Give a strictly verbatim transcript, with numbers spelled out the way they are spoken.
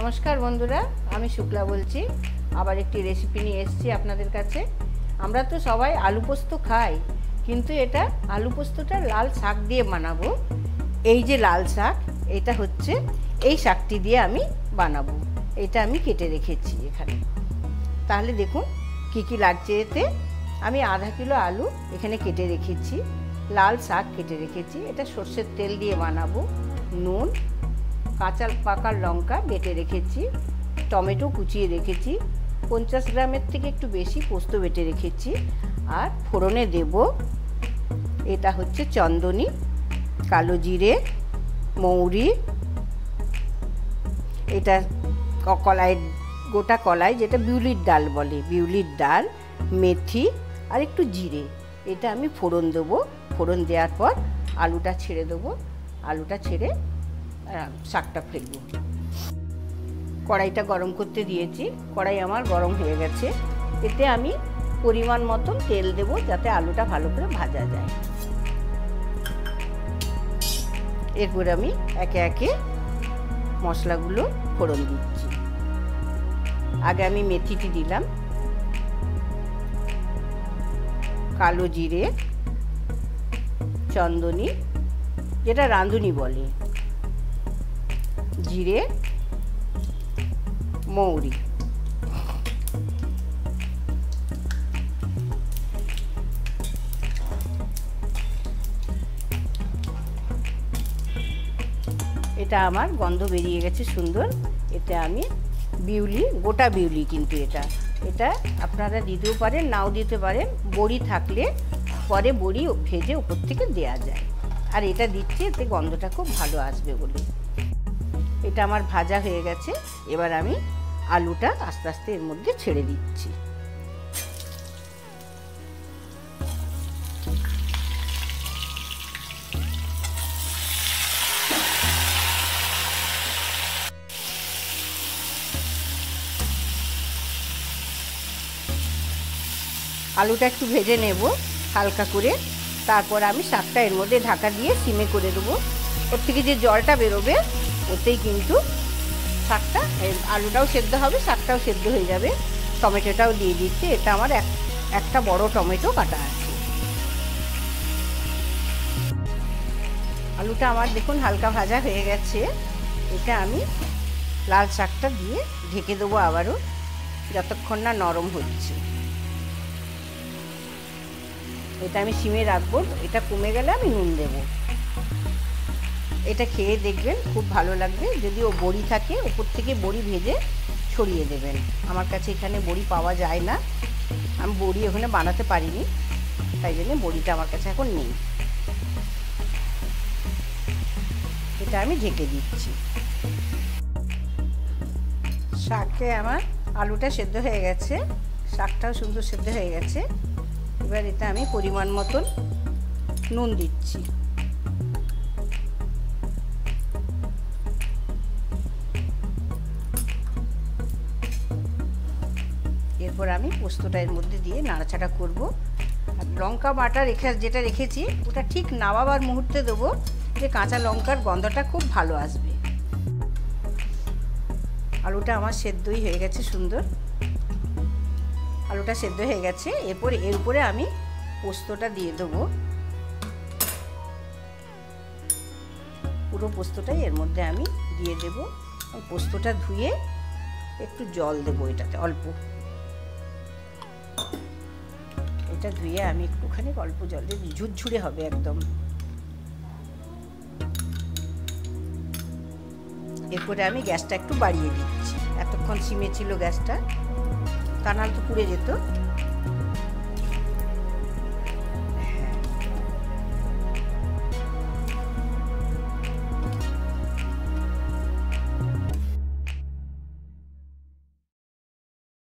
नमस्कार बंधुरा आमी शुक्ला बोलছি আবার একটি রেসিপি নিয়ে এসেছি আপনাদের কাছে। আমরা তো সবাই আলু পোস্ত খাই, কিন্তু এটা আলু পোস্তটা লাল শাক দিয়ে বানাবো। এই যে লাল শাক, এটা হচ্ছে এই শাকটি দিয়ে আমি বানাবো। এটা আমি কেটে রেখেছি এখানে। তাহলে দেখুন কি কি লাগছে এতে। আমি আধা কিলো আলু এখানে কেটে রেখেছি, লাল শাক কেটে রেখেছি, এটা সর্ষের তেল দিয়ে বানাবো। নুন, কাঁচা পাকা লঙ্কা বেটে রেখেছি, টমেটো কুচিয়ে রেখেছি, পঞ্চাশ গ্রামের থেকে একটু বেশি পোস্ত বেটে রেখেছি। আর ফোড়নে দেব এটা হচ্ছে চন্দনী, কালো জিরে, মৌরি, এটা কলাই, গোটা কলাই যেটা বিউলির ডাল বলে, বিউলির ডাল, মেথি আর একটু জিরে। এটা আমি ফোড়ন দেবো। ফোড়ন দেওয়ার পর আলুটা ছেড়ে দেবো। আলুটা ছেড়ে শাকটা ফেলবো। কড়াইটা গরম করতে দিয়েছি, কড়াই আমার গরম হয়ে গেছে। এতে আমি পরিমাণ মতন তেল দেব, যাতে আলুটা ভালো করে ভাজা যায়। এরপর আমি একে একে মশলাগুলো ফোড়ন দিচ্ছি। আগে আমি মেথিটি দিলাম, কালো জিরে, চন্দনী যেটা রাঁধুনি বলে, জিরে, মৌরি। এটা আমার গন্ধ বেরিয়ে গেছে সুন্দর। এতে আমি বিউলি, গোটা বিউলি কিন্তু এটা এটা আপনারা দিতেও পারেন, নাও দিতে পারেন। বড়ি থাকলে পরে বড়ি ভেজে উপর থেকে দেয়া যায়। আর এটা দিচ্ছি এতে গন্ধটা খুব ভালো আসবে বলে। এটা আমার ভাজা হয়ে গেছে। এবার আমি আলুটা আস্তে আস্তে এর মধ্যে ছেড়ে দিচ্ছি। আলুটা একটু ভেজে নেব হালকা করে। তারপর আমি শাকটা এর মধ্যে ঢাকা দিয়ে সিমে করে দেবো। ওর থেকে যে জলটা বেরোবে ওতেই কিন্তু শাকটা, আলুটাও সেদ্ধ হবে, শাকটাও সেদ্ধ হয়ে যাবে। টমেটোটাও দিয়ে দিচ্ছি। এটা আমার এক একটা বড় টমেটো কাটা আছে। আলুটা আমার দেখুন হালকা ভাজা হয়ে গেছে। এটা আমি লাল শাকটা দিয়ে ঢেকে দেবো আবারও, যতক্ষণ না নরম হচ্ছে। এটা আমি সিমে রাখবো। এটা কমে গেলে আমি নুন দেবো। এটা খেয়ে দেখবেন, খুব ভালো লাগবে। যদি ও বড়ি থাকে উপর থেকে বড়ি ভেজে ছড়িয়ে দেবেন। আমার কাছে এখানে বড়ি পাওয়া যায় না, আমি বড়ি ওখানে বানাতে পারিনি, তাই জন্য বড়িটা আমার কাছে এখন নেই। এটা আমি ঢেকে দিচ্ছি। শাকে আমার আলুটা সেদ্ধ হয়ে গেছে, শাকটাও সুন্দর সেদ্ধ হয়ে গেছে। এবার এটা আমি পরিমাণ মতন নুন দিচ্ছি। এরপর আমি পোস্তটা এর মধ্যে দিয়ে নাড়াচাড়া করব। আর লঙ্কা বাটা রেখে যেটা রেখেছি ওটা ঠিক নামাবার মুহূর্তে দেবো, যে কাঁচা লঙ্কার গন্ধটা খুব ভালো আসবে। আলুটা আমার সেদ্ধই হয়ে গেছে সুন্দর। আলুটা সেদ্ধ হয়ে গেছে। এরপর এর উপরে আমি পোস্তটা দিয়ে দেবো। পুরো পোস্তটাই এর মধ্যে আমি দিয়ে দেব। পোস্তটা ধুয়ে একটু জল দেবো এটাতে অল্প। এটা ধুয়ে আমি একটুখানি অল্প জল দিয়ে, ঝুরঝুরে হবে একদম। এরপরে আমি গ্যাসটা একটু বাড়িয়ে দিচ্ছি। এতক্ষণ সিমে ছিল গ্যাসটা, তা নাহলে তো পুড়ে যেত।